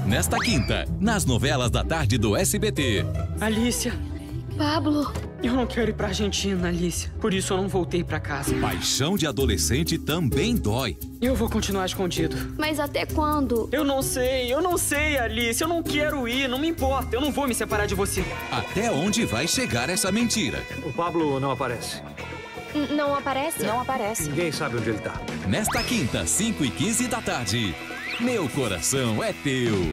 nesta quinta, nas novelas da tarde do SBT. Alicia. Pablo. Eu não quero ir pra Argentina, Alicia. Por isso eu não voltei pra casa. Paixão de adolescente também dói. Eu vou continuar escondido. Mas até quando? Eu não sei, Alicia. Eu não quero ir, não me importa. Eu não vou me separar de você. Até onde vai chegar essa mentira? O Pablo não aparece. Não aparece? Não aparece. Ninguém sabe onde ele tá. Nesta quinta, 5h15 da tarde. Meu coração é teu.